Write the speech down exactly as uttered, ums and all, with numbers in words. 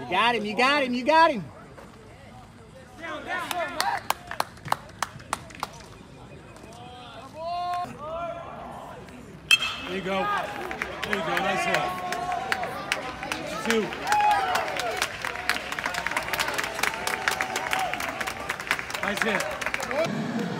You got him, you got him, you got him. Down, down, down. There you go. There you go. Nice hit. Two. Nice hit.